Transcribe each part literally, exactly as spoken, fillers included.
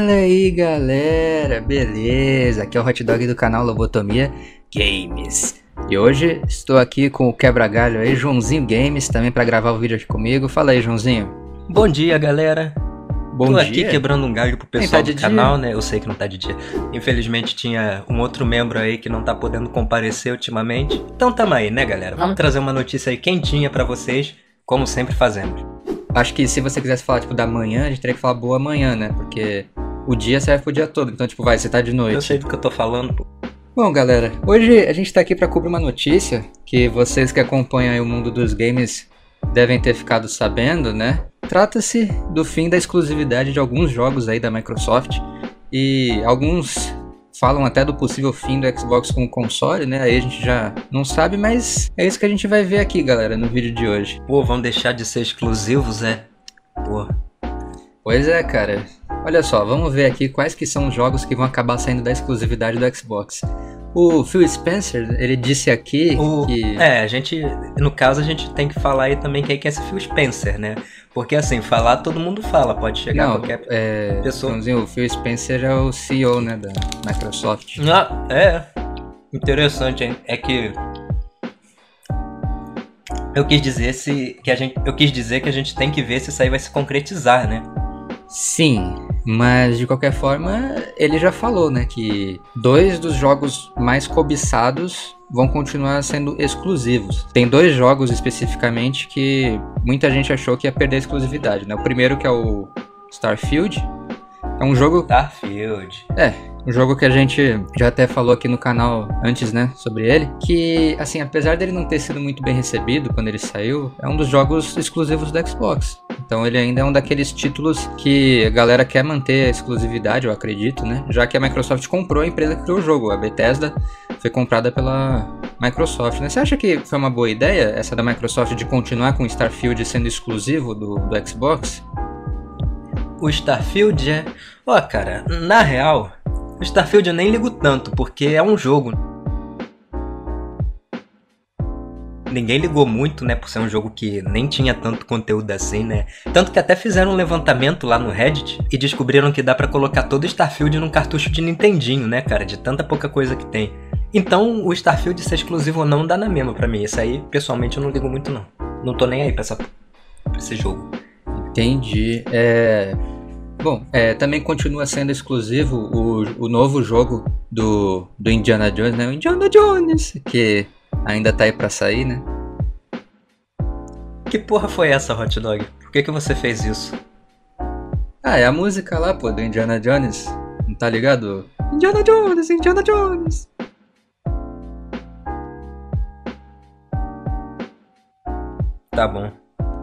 Fala aí galera, beleza? Aqui é o Hot Dog do canal Lobotomia Games. E hoje estou aqui com o quebra-galho aí, Joãozinho Games, também para gravar o vídeo aqui comigo. Fala aí, Joãozinho. Bom dia, galera. Bom Tô dia. aqui quebrando um galho pro pessoal tá do canal, né? Eu sei que não tá de dia. Infelizmente tinha um outro membro aí que não tá podendo comparecer ultimamente. Então tamo aí, né, galera? Vamos trazer uma notícia aí quentinha pra vocês, como sempre fazemos. Acho que se você quisesse falar tipo da manhã, a gente teria que falar boa manhã, né? Porque o dia serve pro dia todo, então tipo, vai, você tá de noite. Eu sei do que eu tô falando, pô. Bom, galera, hoje a gente tá aqui pra cobrir uma notícia que vocês que acompanham aí o mundo dos games devem ter ficado sabendo, né? Trata-se do fim da exclusividade de alguns jogos aí da Microsoft e alguns falam até do possível fim do Xbox com o console, né? Aí a gente já não sabe, mas é isso que a gente vai ver aqui, galera, no vídeo de hoje. Pô, vão deixar de ser exclusivos, é? Pô. Pois é, cara. Olha só, vamos ver aqui quais que são os jogos que vão acabar saindo da exclusividade do Xbox. O Phil Spencer, ele disse aqui o... que... É, a gente, no caso, a gente tem que falar aí também quem que é esse Phil Spencer, né? Porque assim, falar todo mundo fala, pode chegar Não, qualquer é... pessoa. O Phil Spencer é o C E O, né, da Microsoft. Ah, é. Interessante, hein? É que... Eu quis dizer se... que a gente... Eu quis dizer que a gente tem que ver se isso aí vai se concretizar, né? Sim, mas de qualquer forma, ele já falou, né, que dois dos jogos mais cobiçados vão continuar sendo exclusivos. Tem dois jogos especificamente que muita gente achou que ia perder a exclusividade, né? O primeiro que é o Starfield, é um jogo... Starfield. É, um jogo que a gente já até falou aqui no canal antes, né, sobre ele, que, assim, apesar dele não ter sido muito bem recebido quando ele saiu, é um dos jogos exclusivos do Xbox. Então ele ainda é um daqueles títulos que a galera quer manter a exclusividade, eu acredito, né, já que a Microsoft comprou a empresa que criou o jogo, a Bethesda foi comprada pela Microsoft, né? Você acha que foi uma boa ideia, essa da Microsoft, de continuar com o Starfield sendo exclusivo do, do Xbox? O Starfield é... Ó, oh, cara, na real, o Starfield eu nem ligo tanto, porque é um jogo. Ninguém ligou muito, né, por ser um jogo que nem tinha tanto conteúdo assim, né? Tanto que até fizeram um levantamento lá no Reddit e descobriram que dá pra colocar todo o Starfield num cartucho de Nintendinho, né, cara? De tanta pouca coisa que tem. Então, o Starfield ser exclusivo ou não dá na mesma pra mim. Isso aí, pessoalmente, eu não ligo muito, não. Não tô nem aí pra, essa... pra esse jogo. Entendi. É... Bom, é, também continua sendo exclusivo o, o novo jogo do, do Indiana Jones, né? O Indiana Jones, que ainda tá aí pra sair, né? Que porra foi essa, Hot Dog? Por que que você fez isso? Ah, é a música lá, pô, do Indiana Jones. Não tá ligado? Indiana Jones, Indiana Jones. Tá bom.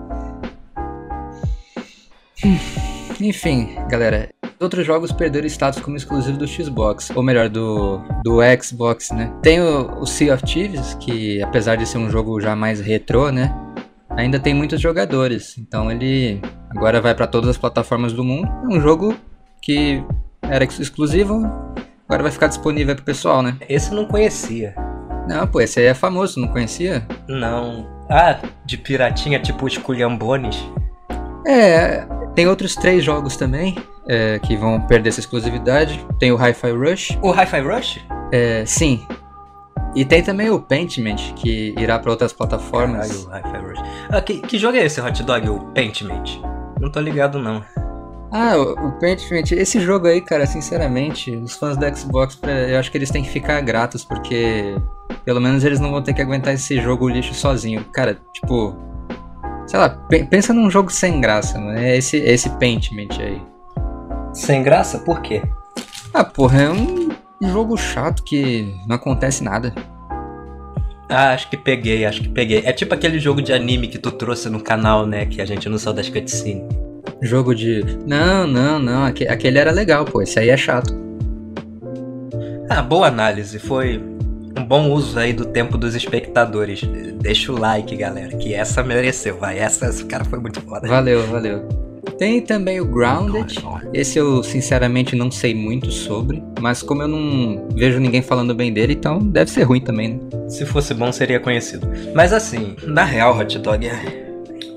Enfim, galera, outros jogos perderam status como exclusivo do Xbox, ou melhor, do, do Xbox, né? Tem o, o Sea of Thieves, que apesar de ser um jogo já mais retrô, né, ainda tem muitos jogadores, então ele agora vai para todas as plataformas do mundo. É um jogo que era exclusivo, agora vai ficar disponível pro pessoal, né? Esse eu não conhecia. Não, pô, esse aí é famoso, não conhecia? Não. Ah, de piratinha, tipo os Culhambones. É, tem outros três jogos também é, que vão perder essa exclusividade. Tem o Hi-Fi Rush. O Hi-Fi Rush? É, sim. E tem também o Pentiment, que irá para outras plataformas. Caralho, o Hi-Fi Rush. Ah, que, que jogo é esse, Hot Dog? O Pentiment? Não tô ligado, não. Ah, o, o Pentiment, esse jogo aí, cara, sinceramente, os fãs da Xbox, eu acho que eles têm que ficar gratos, porque pelo menos eles não vão ter que aguentar esse jogo lixo sozinho. Cara, tipo... Sei lá, pensa num jogo sem graça, né? Esse, esse Pentiment aí. Sem graça? Por quê? Ah, porra, é um jogo chato que não acontece nada. Ah, acho que peguei, acho que peguei. É tipo aquele jogo de anime que tu trouxe no canal, né? Que a gente não saiu das cutscenes. Jogo de... Não, não, não. Aquele era legal, pô. Esse aí é chato. Ah, boa análise. Foi um bom uso aí do tempo dos espectadores. Deixa o like, galera, que essa mereceu, vai. Essa, esse cara foi muito foda. Valeu, valeu. Tem também o Grounded. Esse eu sinceramente não sei muito sobre, mas como eu não vejo ninguém falando bem dele, então deve ser ruim também, né? Se fosse bom, seria conhecido. Mas assim, na real, Hot Dog,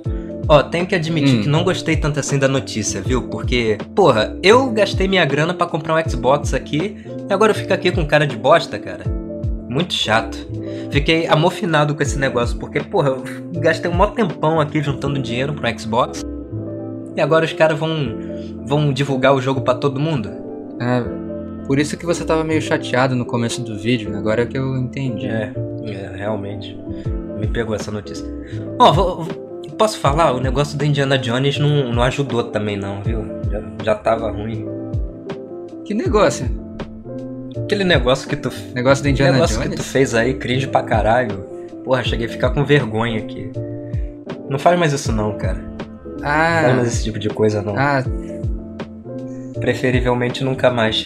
Ó, tenho que admitir Hum. que não gostei tanto assim da notícia, viu? Porque, porra, eu gastei minha grana pra comprar um Xbox aqui e agora eu fico aqui com cara de bosta, cara. Muito chato. Fiquei amofinado com esse negócio, porque, porra, eu gastei um maior tempão aqui juntando dinheiro pro Xbox e agora os caras vão, vão divulgar o jogo pra todo mundo. Ah, por isso que você tava meio chateado no começo do vídeo, agora é que eu entendi. É, é realmente. Me pegou essa notícia. Ó, vou, vou- posso falar? O negócio do Indiana Jones não, não ajudou também não, viu? Já, já tava ruim. Que negócio? Aquele negócio que tu... Negócio do Indiana negócio Jones? que tu fez aí, cringe pra caralho. Porra, cheguei a ficar com vergonha aqui. Não faz mais isso não, cara. Não faz mais Ah, esse tipo de coisa não. ah, Preferivelmente nunca mais.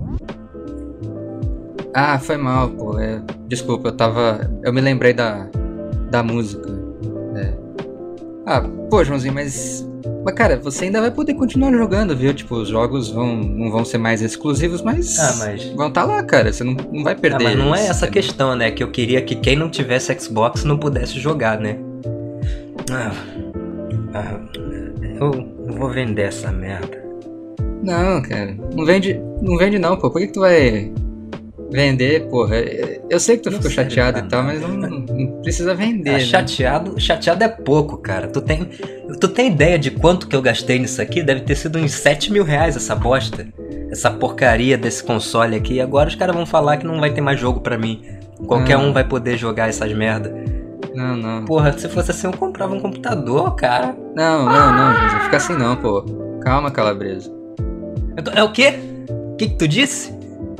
ah, foi mal, pô. É, desculpa, eu tava. Eu me lembrei da, da música. É. Ah, pô, Joãozinho, mas. Mas, cara, você ainda vai poder continuar jogando, viu? Tipo, os jogos vão, não vão ser mais exclusivos, mas. Ah, mas- Vão estar lá, cara. Você não, não vai Ah, perder. mas não é eles, essa a entendeu? questão, né? Que eu queria que quem não tivesse Xbox não pudesse jogar, né? Ah, ah, eu eu vou vender essa merda. Não, cara. Não vende, não vende não, pô. Por que, que tu vai vender, porra? Eu sei que tu Não ficou serve chateado pra e tal, nada. mas não, não precisa vender. Ah, né? chateado, chateado é pouco, cara. Tu tem, tu tem ideia de quanto que eu gastei nisso aqui? Deve ter sido uns sete mil reais essa bosta. Essa porcaria desse console aqui. E agora os caras vão falar que não vai ter mais jogo pra mim. Qualquer Ah. um vai poder jogar essas merda. Não, não. Porra, se fosse assim eu comprava um computador, cara. Não, não, não, Joãozinho. Fica assim não, pô. Calma, Calabresa. Eu tô- É o quê? O que que tu disse?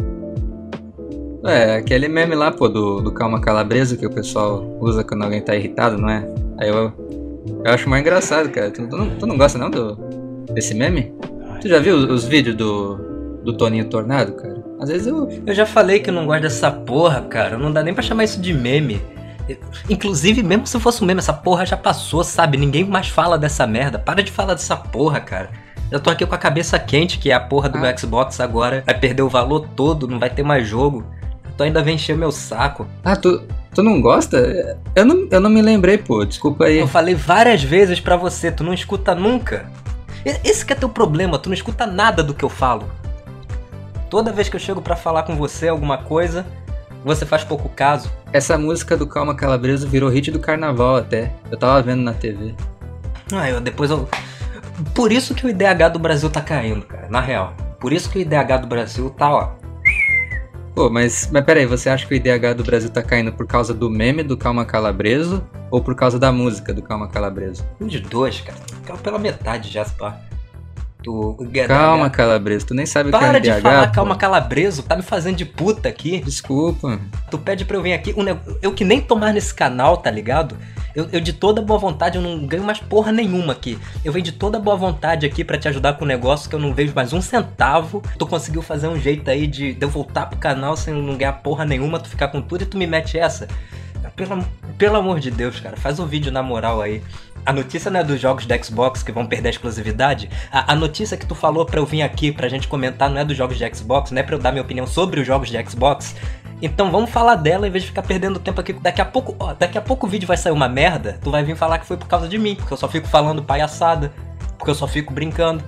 É, aquele meme lá, pô, do, do Calma Calabresa que o pessoal usa quando alguém tá irritado, não é? Aí eu, eu acho mais engraçado, cara. Tu, tu não, tu não gosta não do, desse meme? Tu já viu os, os vídeos do, do Toninho Tornado, cara? Às vezes eu... Eu já falei que eu não gosto dessa porra, cara. Não dá nem pra chamar isso de meme. Inclusive, mesmo se fosse um meme, essa porra já passou, sabe? Ninguém mais fala dessa merda. Para de falar dessa porra, cara. Eu tô aqui com a cabeça quente, que é a porra do Ah. meu Xbox agora. Vai perder o valor todo, não vai ter mais jogo. Tu ainda vem encher meu saco. Ah, tu, tu não gosta? Eu não, eu não me lembrei, pô. Desculpa aí. Eu falei várias vezes pra você, tu não escuta nunca. E- Esse que é teu problema, tu não escuta nada do que eu falo. Toda vez que eu chego pra falar com você alguma coisa, você faz pouco caso. Essa música do Calma Calabresa virou hit do carnaval até. Eu tava vendo na T V. Ah, eu depois eu... Por isso que o I D H do Brasil tá caindo, cara, na real. Por isso que o I D H do Brasil tá, ó. Pô, mas, mas peraí, você acha que o I D H do Brasil tá caindo por causa do meme do Calma Calabreso ou por causa da música do Calma Calabreso? Um de dois, cara. Caiu pela metade já, pá. Tu... Calma, Calabreso, tu nem sabe o que é Para I D H. de falar pô. calma calabreso, tá me fazendo de puta aqui. Desculpa. Tu pede pra eu vir aqui, um neg- eu que nem tomar nesse canal, tá ligado? Eu, eu de toda boa vontade, eu não ganho mais porra nenhuma aqui. Eu venho de toda boa vontade aqui pra te ajudar com um negócio que eu não vejo mais um centavo. Tu conseguiu fazer um jeito aí de, de eu voltar pro canal sem não ganhar porra nenhuma, tu ficar com tudo e tu me mete essa. Pelo, pelo amor de Deus, cara, faz um vídeo na moral aí. A notícia não é dos jogos da Xbox que vão perder a exclusividade? A, a notícia que tu falou pra eu vir aqui pra gente comentar não é dos jogos de Xbox, não é pra eu dar minha opinião sobre os jogos de Xbox? Então vamos falar dela em vez de ficar perdendo tempo aqui. Daqui a pouco, ó, daqui a pouco o vídeo vai sair uma merda, tu vai vir falar que foi por causa de mim, porque eu só fico falando palhaçada, porque eu só fico brincando.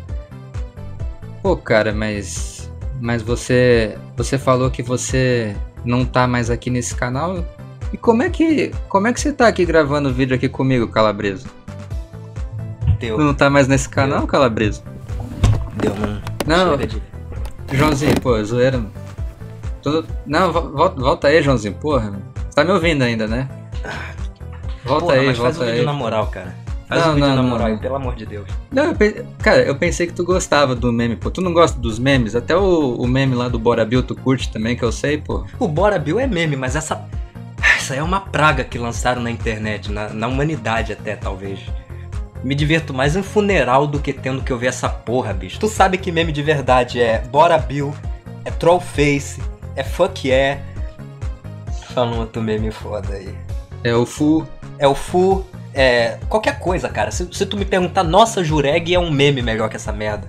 Pô, cara, mas. Mas você. Você falou que você não tá mais aqui nesse canal. E como é que. Como é que você tá aqui gravando vídeo aqui comigo, Calabreso? Deu, Tu não tá mais nesse canal, Calabreso? deu, não. Não, Chega de... Joãozinho, pô, zoeira. Tu- Não, vo- volta, volta aí, Joãozinho, porra. Você tá me ouvindo ainda, né? Volta Porra, aí, mas faz volta um aí. vídeo na moral, cara. Faz Não, um vídeo não, na não, moral aí, não. pelo amor de Deus. Não, eu pe- cara, eu pensei que tu gostava do meme, pô. Tu não gosta dos memes? Até o, o meme lá do Bora Bill tu curte também, que eu sei, pô. O Bora Bill é meme, mas essa... Essa é uma praga que lançaram na internet, na, na humanidade até, talvez. Me divirto mais em funeral do que tendo que ouvir essa porra, bicho. Tu sabe que meme de verdade é Bora Bill, é Trollface, é Fuck Yeah. Fala um outro meme foda aí. É o Fu. É o Fu, é... qualquer coisa, cara. Se, se tu me perguntar, nossa, Jureg é um meme melhor que essa merda.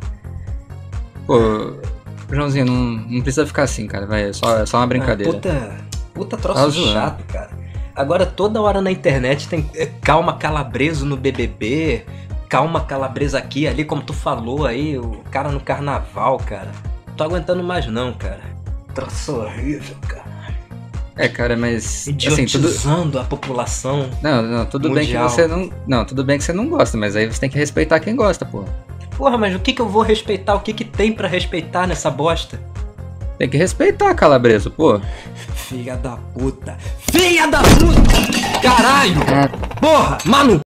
Pô, Joãozinho, não, não precisa ficar assim, cara. Vai, é só, é só uma brincadeira. Ah, puta, puta Tá troço zoando. chato, cara. Agora toda hora na internet tem é, calma calabreso no B B B. calma calabresa aqui, ali, como tu falou aí, o cara no carnaval, cara. Não tô aguentando mais não, cara. Troço horrível, cara. É, cara, mas... Idiotizando assim, tudo... a população. Não, não, tudo mundial. bem que você não... Não, tudo bem que você não gosta, mas aí você tem que respeitar quem gosta, pô. Porra, mas o que que eu vou respeitar? O que que tem pra respeitar nessa bosta? Tem que respeitar, calabreso, pô. Filha da puta. Filha da puta! Caralho! Porra! Mano!